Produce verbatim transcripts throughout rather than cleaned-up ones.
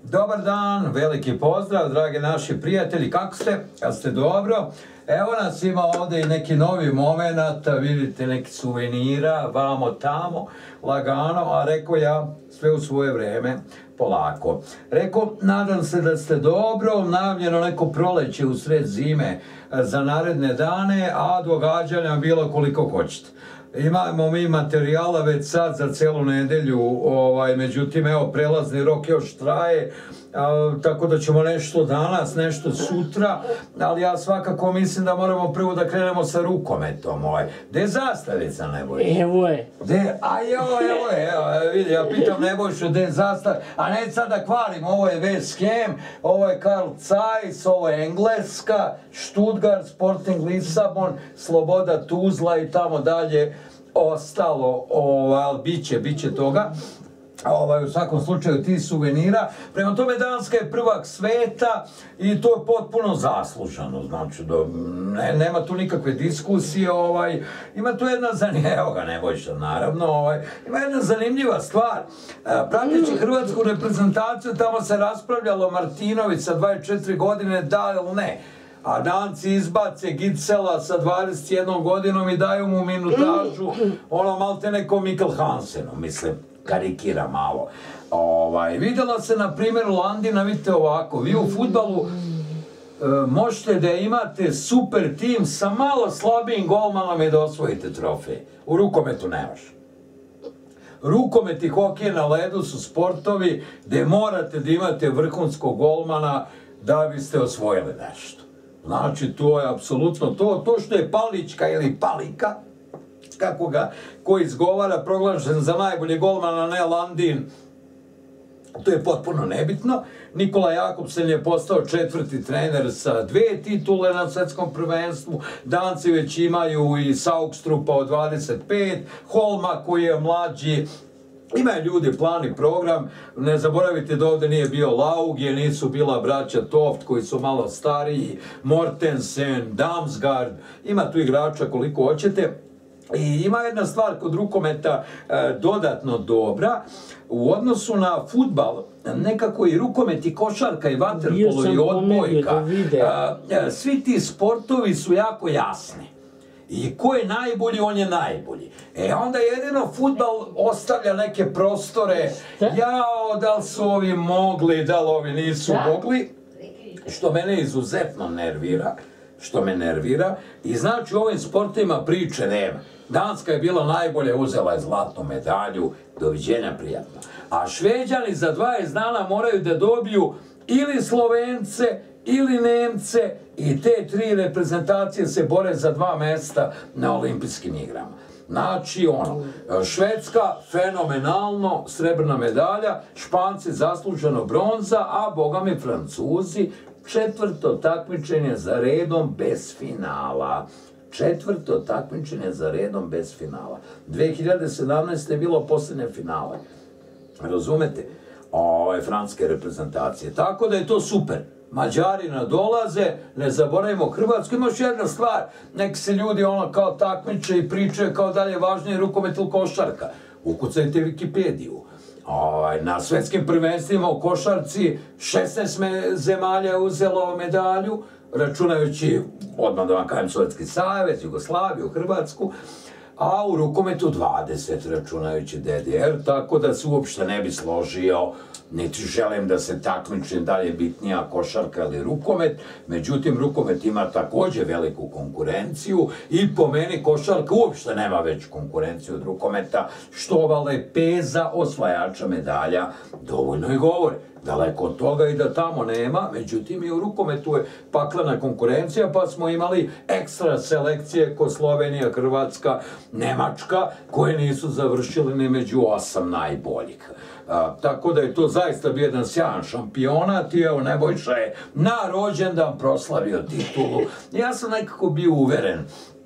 Dobar dan, veliki pozdrav, dragi naši prijatelji, kako ste? Kad ste dobro? Evo nas ima ovdje i neki novi moment, vidite neki suvenira, vamo tamo, lagano, a rekao ja sve u svoje vrijeme, polako. Rekao, nadam se da ste dobro, najavljeno neko proleće u sred zime za naredne dane, a događanja bilo koliko hoćete. Imamo mi materijala već sad za celu nedelju, ovaj, međutim, evo, prelazni rok još traje, a, tako da ćemo nešto danas, nešto sutra, ali ja svakako mislim da moramo prvo da krenemo sa rukometom, ovaj. Gde je zastavica, Nebojša? Evo je. Gde? A evo, evo je, evo, vidi, ja pitam Nebojšu gde je zastavica, a ne sad da kvarim, ovo je West Ham, ovo je Carl Zeiss, ovo je Engleska, Stuttgart, Sporting Lisabon, Sloboda Tuzla i tamo dalje, ostalo, ovaj, bit će, bit će toga. Ovaj, u svakom slučaju ti suvenira. Prema tome, Danska je prvak sveta i to je potpuno zasluženo. Znači, do, ne, nema tu nikakve diskusije. Ovaj, ima tu jedna zanimljiva, evo ga Nebojša, naravno, ovaj, ima jedna zanimljiva stvar. Prateći hrvatsku reprezentaciju, tamo se raspravljalo Martinović sa dvadeset četiri godine, da ili ne. A Danci izbace Gitsela sa dvadeset jednom godinom i daju mu minutažu, ono malte neko Mikkel Hansenu, mislim, karikira malo. Ovaj, vidjela se na primjeru Landina, vidite ovako, vi u fudbalu e, možete da imate super tim sa malo slabijim golmanom i da osvojite trofej. U rukometu nemaš. Rukomet i hokej na ledu su sportovi gdje morate da imate vrhunskog golmana da biste osvojili nešto. Znači, to je apsolutno to. To što je Palićka ili Palika, kako ga ko izgovara, proglašen za najbolje golmana, ne Landin, to je potpuno nebitno. Nikola Jakobsen je postao četvrti trener sa dve titule na svetskom prvenstvu. Danci već imaju i Saugstrupa od dvadeset pet, Holma koji je mlađi. Imaju ljudi plan i program, ne zaboravite da ovdje nije bio Lauge, nisu bila braća Toft koji su malo stariji, Mortensen, Damsgaard, ima tu igrača koliko hoćete. I ima jedna stvar kod rukometa e, dodatno dobra, u odnosu na fudbal, nekako i rukomet i košarka i vaterpolo i odbojka, e, svi ti sportovi su jako jasni. I ko je najbolji, on je najbolji. E onda jedino fudbal ostavlja neke prostore, jao, da li su ovi mogli, da li ovi nisu mogli, što mene izuzetno nervira, što me nervira, i znači u ovim sportovima priče nema. Danska je bila najbolja, uzela je zlatnu medalju, doviđenja prijatno. A Šveđani za dvadeset dana moraju da dobiju ili Slovence, ili Nemce, i te tri reprezentacije se bore za dva mesta na olimpijskim igrama. Znači, ono, Švedska, fenomenalno, srebrna medalja, Španci zasluženo bronza, a boga mi Francuzi, četvrto takmičenje za redom bez finala. Četvrto takmičenje za redom bez finala. dve hiljade sedamnaeste. je bilo posljednje finale. Razumete? Ove francuske reprezentacije. Tako da je to super. Mađari nadolaze, ne zaboravimo Hrvatsku. Ima još jedna stvar, nek se ljudi ono kao takmiče i pričaju kao da je važniji rukomet ili košarka. Ukucajte Wikipediju. Ovaj, na svetskim prvenstvima u košarci šesnaest zemalja je uzelo medalju, računajući, odmah da vam kažem, Sovjetski savez, Jugoslaviju, Hrvatsku, a u rukometu dvadeset, računajući D D R, tako da se uopšte ne bi složio, niti želim da se takmičim da li je bitnija košarka ili rukomet, međutim rukomet ima također veliku konkurenciju i po meni košarka uopšte nema već konkurenciju od rukometa, što ova lepeza osvajača medalja dovoljno i govori. Daleko od toga i da tamo nema, međutim i u rukometu je paklena konkurencija, pa smo imali ekstra selekcije ko Slovenija, Hrvatska, Nemačka, koje nisu završili ni među osam najboljih. A, tako da je to zaista bio jedan sjajan šampionat i evo Nebojša je na rođendan proslavio titulu. Ja sam nekako bio uveren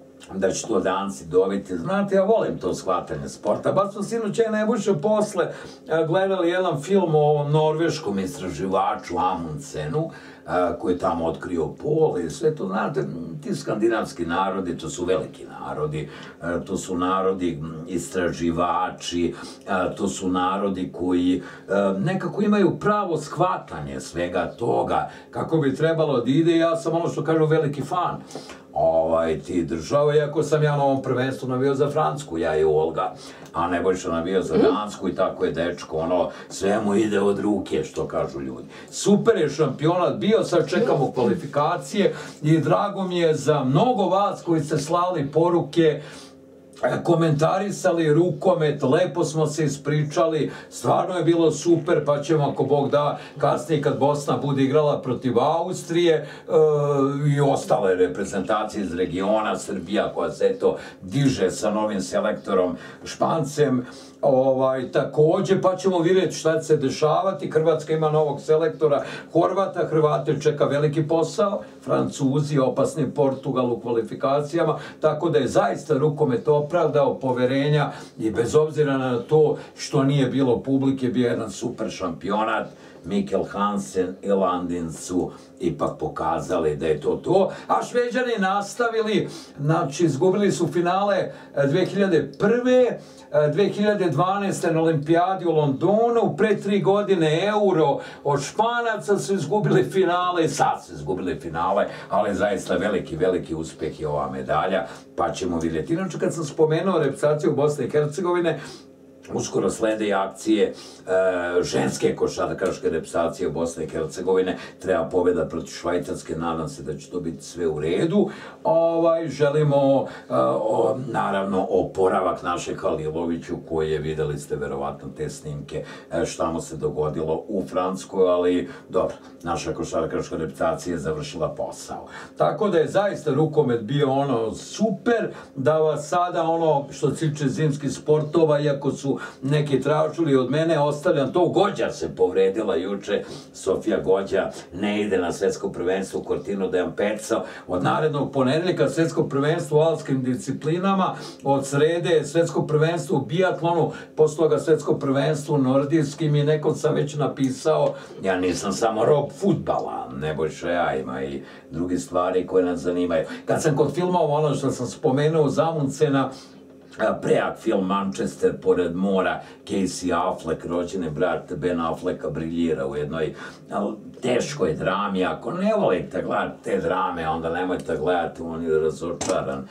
da će to Danci dobiti. Znate, ja volim to shvatanje sporta. Baš smo sinoć ja Nebojša posle gledali jedan film o ovom norveškom istraživaču Amundsenu, koji je tamo otkrio pol i sve to, znate, ti skandinavski narodi, to su veliki narodi, to su narodi istraživači, to su narodi koji nekako imaju pravo shvatanje svega toga, kako bi trebalo da ide. Ja sam ono što kažu veliki fan ovaj, ti država, iako sam ja na ovom prvenstvu navio za Francusku, ja i Olga, a Nebojša navio za Dansku i tako je dečko, ono, sve mu ide od ruke, što kažu ljudi. Super je šampionat bio, sad čekamo kvalifikacije i drago mi je za mnogo vas koji ste slali poruke, komentarisali rukomet, lepo smo se ispričali, stvarno je bilo super, pa ćemo, ako Bog da, kasnije kad Bosna bude igrala protiv Austrije i ostale reprezentacije iz regiona, Srbija koja se eto diže sa novim selektorom Špancem, takođe, pa ćemo vidjeti šta će se dešavati. Hrvatska ima novog selektora Horvata, Hrvate čeka veliki posao, Francuzi opasni, Portugal u kvalifikacijama, tako da je zaista rukomet opravdao poverenja i bez obzira na to što nije bilo publike, bio jedan super šampionat. Mikkel Hansen i Landin su ipak pokazali da je to to, a Šveđani nastavili, znači izgubili su finale dve hiljade prve, dve hiljade dvanaeste na olimpijadi u Londonu, pre tri godine Euro od Španaca su izgubili finale, sad su izgubili finale, ali zaista veliki, veliki uspeh je ova medalja, pa ćemo vidjeti. Inače, kad sam spomenuo reprezentaciju Bosne i Hercegovine, uskoro slede i akcije ženske košarkaške reprezentacije Bosne i Hercegovine, treba pobjeda protiv Švajcarske, nadam se da će to biti sve u redu. Želimo, naravno, oporavak našeg Haliloviću, koji je, videli ste verovatno te snimke, šta mu se dogodilo u Francuskoj, ali dobro, naša košarkaška reprezentacija je završila posao. Tako da je zaista rukomet bio ono super, da vas sada ono što se tiče zimskih sportova, iako su neki tražili od mene, ostavljam to. Gođa se povredila juče, Sofija Gođa ne ide na svetsko prvenstvo u Cortinu d'Ampezzo. Od narednog ponedeljka svetsko prvenstvo u alpskim disciplinama, od srede svetsko prvenstvo u biatlonu, posle toga svetsko prvenstvo u nordijskim i nekom sam već napisao, ja nisam samo rob fudbala, Nebojša ja, ima i drugi stvari koje nas zanimaju. Kad sam kod filmova, ono što sam spomenuo, Zamuncena, prejak film Manchester pored mora, Casey Affleck, rođeni brat Ben Afflecka, briljira u jednoj teškoj drami. Ako ne volite gledati te drame, onda nemojte gledati, on je razočaran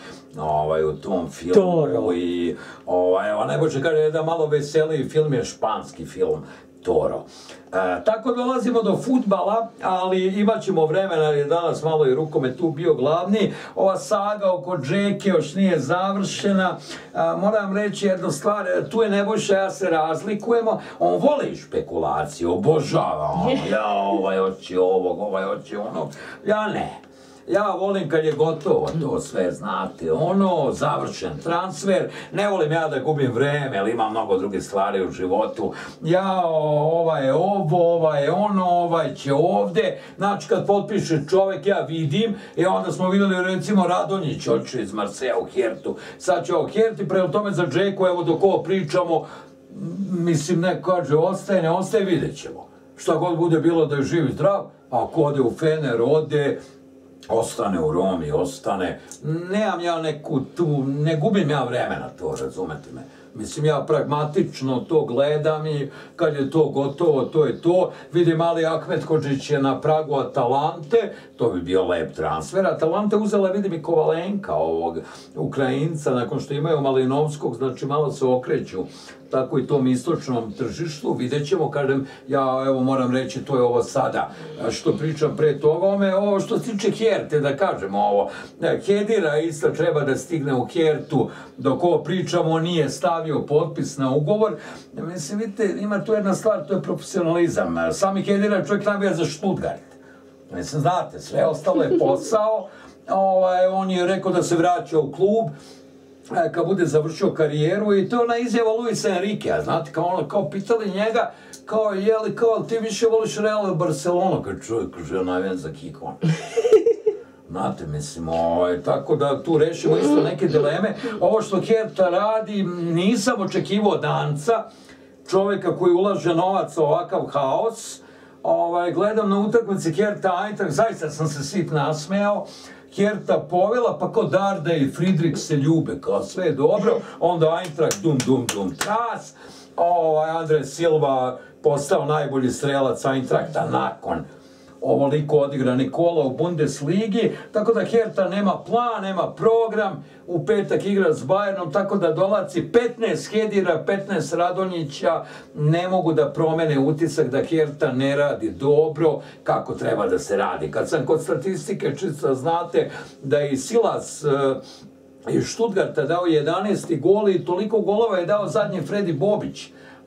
u tom filmu. I Nebojša kaže, jedan malo veseliji film je španski film Toro. Tako dolazimo do fudbala, ali imat ćemo vremena, jer je danas malo i rukomet tu bio glavni. Ova saga oko Džeke još nije završena. Moram reći jednu stvar, tu je Nebojša, ja se razlikujemo. On voli špekulaciju, obožava ono, ja ovaj hoće ovog, ovaj hoće onog, ja ne. Ja volim kad je gotovo to sve, znate, ono, završen transfer, ne volim ja da gubim vreme, ali imam mnogo drugih stvari u životu. Ja, ovaj je ovo, ovaj je ono, ovaj će ovde, znači kad potpiše čovek, ja vidim, i onda smo videli recimo Radonjić oče iz Marseja u Hertu, sad će ovo Herti, prema tome za Džeku, evo dok ovo pričamo, mislim, neko kaže, ostaje, ne ostaje, vidjet ćemo. Šta god bude bilo da je živ i zdrav, ako ode u Fener, ode, ostane u Romi, ostane, nemam ja neku tu, ne gubim ja vremena to, razumete me. Mislim, ja pragmatično to gledam i kad je to gotovo, to je to. Vidim, Ali Ahmethodžić je na pragu Atalante, to bi bio lep transfer. Atalante uzela, vidim, i Kovalenka, ovog Ukrajinca, nakon što imaju Malinovskog, znači malo se okreću tako i tom istočnom tržištu, vidjet ćemo, kažem, ja evo moram reći, to je ovo sada što pričam pre toga, ovo što se tiče Herte, da kažem ovo, Hedira isto treba da stigne u Hertu, dok ovo pričamo, nije stavio potpis na ugovor. Mislim, vidite, ima tu jedna stvar, to je profesionalizam. Sami Hedira je čovjek navija za Stuttgart. Mislim, znate, sve ostalo je posao, on je rekao da se vraća u klub, kad bude završio karijeru, i to je ona izjava Luisa Enriquea, znate, kao pitali njega, kao, jeli, kao, ti više voliš Real ili Barcelonu, kad čovjek kaže, ja navijam za Kikon. Znate, mislim, tako da tu rešimo isto neke dileme. Ovo što Herta radi, nisam očekivao Danca, čovjeka koji ulaže novac u ovakav haos, gledam na utakmici Hertha Eintracht, zaista sam se sit nasmejao. Hertha povela, pa kao Darda i Friedrich se ljube, kao sve je dobro, onda Eintracht dum dum dum tras, Andre Silva postao najbolji strelac Eintrachta nakon ovoliko odigrani kola u Bundesligi, tako da Hertha nema plan, nema program, u petak igra s Bayernom, tako da dolazi petnaest Hedira, petnaest Radonjića, ne mogu da promene utisak da Hertha ne radi dobro kako treba da se radi. Kad sam kod statistike, čisto znate da je i Silas iz Stuttgarta dao jedanaesti gol i toliko golova je dao zadnji Fredi Bobić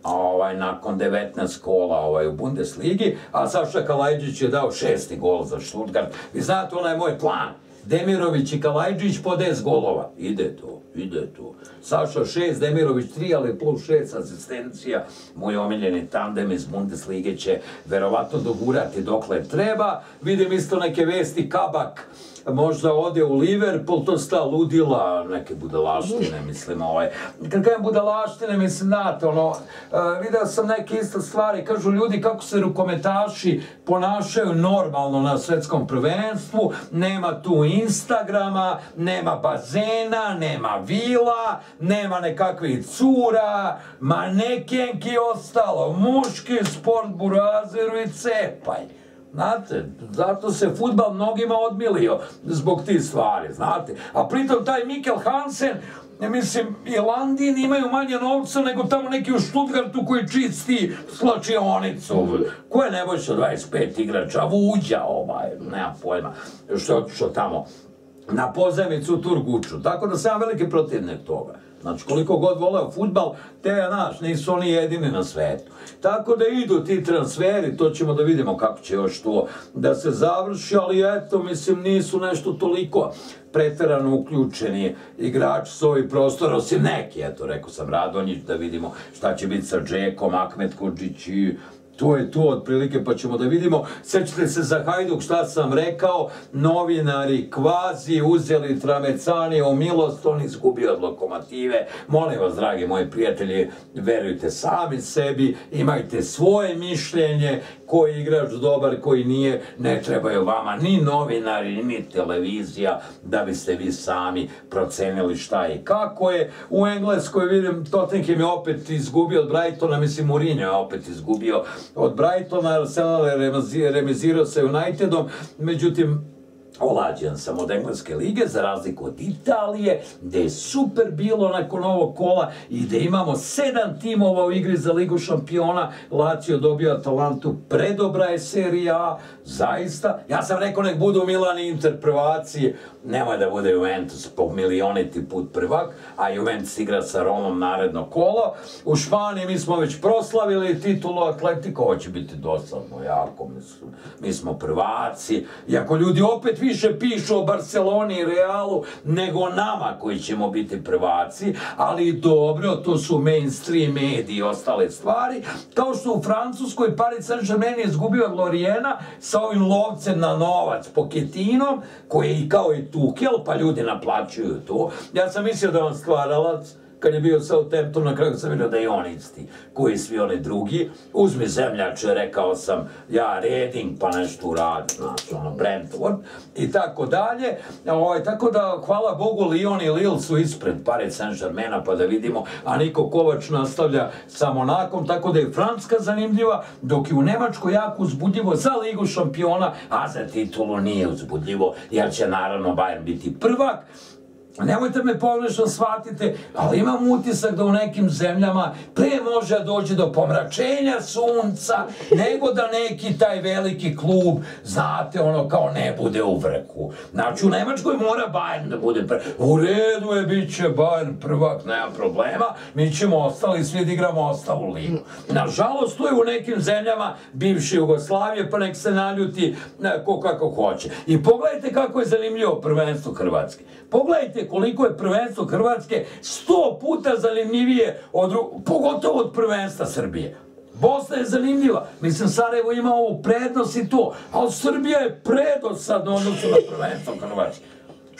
nakon devetnaest kola u Bundesligi, a Saša Kalajđić je dao šesti gol za Stuttgart. Vi znate, onaj moj plan, Demirović i Kalajđić po deset golova. Ide to, ide to. Saša šest, Demirović tri, ali plus šest asistencija. Moj omiljeni tandem iz Bundeslige će verovatno dogurati dokle treba. Vidim isto neke vesti, Kabak možda ode u Liverpool, to sta ludila, neke budalaštine, mislim, ovaj. Kad kažem budalaštine, mislim, znate, ono, vidio sam neke isto stvari, kažu ljudi kako se rukometaši ponašaju normalno na svetskom prvenstvu, nema tu Instagrama, nema bazena, nema vila, nema nekakvih cura, manekenki i ostalo, muški sport, burazeru i cepaj. Znate, zato se fudbal mnogima odmilio zbog tih stvari, znate. A pritom taj Mikkel Hansen, mislim, i Landin imaju manje novca nego tamo neki u Stuttgartu koji čisti slačionicu. Ko je Nebojša dvadeset pet igrača? Vuđa ovaj, nema pojma, što je otišao tamo na pozajmicu u Turguču. Tako da sam ja veliki protivnik toga. Znači, koliko god voleo fudbal, te, znaš, nisu oni jedini na svetu. Tako da idu ti transferi, to ćemo da vidimo kako će još to da se završi, ali eto, mislim, nisu nešto toliko preterano uključeni igrači s ovih prostora, osim neki, eto, rekao sam Radonjić, da vidimo šta će biti sa Džekom, Ahmet Kodžić i to je to otprilike, pa ćemo da vidimo. Sećate se za Hajduk šta sam rekao, novinari kvazi uzeli Tramecanija u milost, on izgubio od Lokomotive. Molim vas, dragi moji prijatelji, verujte sami sebi, imajte svoje mišljenje, koji igrač dobar, koji nije, ne trebaju vama ni novinari, ni televizija, da biste vi sami procenili šta i kako je. U Engleskoj vidim, Tottenham je opet izgubio od Brightona, mislim Mourinho je opet izgubio od Brightona, Arsenal je remizirao sa Unitedom, međutim, olađen sam od Engleske lige, za razliku od Italije, gde je super bilo nakon ovog kola i gde imamo sedam timova u igri za Ligu šampiona. Lazio dobio Atalantu, predobra je serija A, zaista. Ja sam rekao nek budu Milan i Inter prvaci, nemoj da bude Juventus po milioniti put prvak, a Juventus igra sa Romom naredno kolo. U Španiji mi smo već proslavili titulu Atletico, ovo će biti dosadno jako, mislim. Mi smo prvaci, iako ljudi opet više pišu o Barceloni i Realu nego nama koji ćemo biti prvaci, ali dobro, to su mainstream mediji i ostale stvari, kao što u Francuskoj Paris Saint-Germain je izgubio od Loriena sa ovim lovcem na novac Poketinom, koji je i kao i Tuchel, pa ljudi naplaćuju to. Ja sam mislio da on stvaralac, kad je bio Southampton, na kraju sam vidio da je on isti, koji svi oni drugi. Uzmi zemljače, rekao sam, ja Reading, pa nešto uradi, znači, ono, Brentford, i tako dalje. Tako da, hvala Bogu, Lyon i Lille su ispred Paris Saint-Germaina, pa da vidimo, a Niko Kovač nastavlja sa Monakom, tako da je Francuska zanimljiva, dok je u Nemačkoj jako uzbudljivo za Ligu šampiona, a za titulu nije uzbudljivo, jer će naravno Bayern biti prvak. Nemojte me pogrešno shvatite, ali imam utisak da u nekim zemljama pre može doći do pomračenja sunca, nego da neki taj veliki klub, znate, ono kao ne bude u vrhu. Znači u Nemačkoj mora Bayern da bude prvak. U redu je, bit će Bayern prvak, nema problema, mi ćemo ostali svi da igramo ostalu ligu. Nažalost, to je u nekim zemljama bivše Jugoslavije, pa nek se naljuti ko kako hoće. I pogledajte kako je zanimljivo prvenstvo Hrvatske. Pogledajte koliko je prvenstvo Hrvatske sto puta zanimljivije, pogotovo od prvenstva Srbije. Bosna je zanimljiva, mislim Sarajevo ima ovu prednost i to, ali Srbija je predosadna u odnosu na prvenstvo Hrvatske.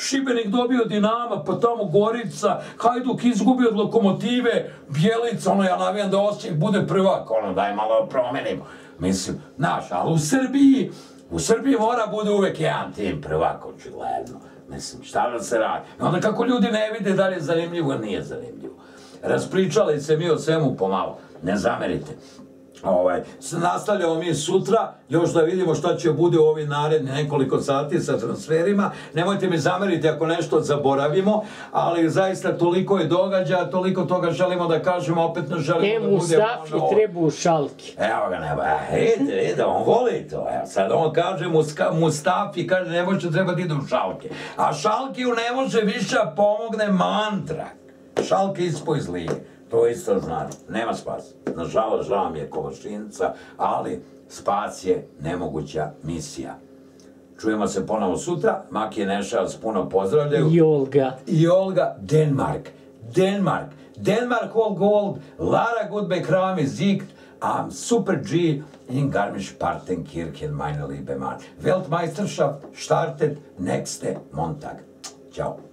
Šibenik dobio Dinama, pa tamo Gorica, Hajduk izgubio od Lokomotive, Bjelica, ono ja navijam da Osijek bude prvak, ono daj malo promenimo. Mislim, znaš, ali u Srbiji, u Srbiji mora bude uvek jedan tim prvak, očigledno. Mislim, šta da se radi? Onda kako ljudi ne vide da li je zanimljivo, nije zanimljivo. Raspričali se mi o svemu pomalo, ne zamerite. Ovaj, nastavljamo mi sutra, još da vidimo šta će bude u ovih naredni nekoliko sati sa transferima. Nemojte mi zameriti ako nešto zaboravimo, ali zaista toliko je događaja, toliko toga želimo da kažemo, opet ne želimo da bude... E, Mustafi treba u Šalki. Evo ga, nema, vidite, vidite, on voli to, evo, sad on kaže Mustafi, kaže ne može, treba da ide u Šalke. A Šalkiju ne može više pomogne mantra. Šalke ispo iz lige. To isto znači, nema spas. Nažalost, žao mi je Kovačinca, ali spas je nemoguća misija. Čujemo se ponovo sutra. Maki i Neša vas puno pozdravljaju. I Olga. I Olga, Denmark. Denmark. Denmark all gold. Lara Goodbeck Rami siegt am Super G in Garmisch-Partenkirchen, meine liebe Mann. Weltmeisterschaft startet nächste Montag. Ciao.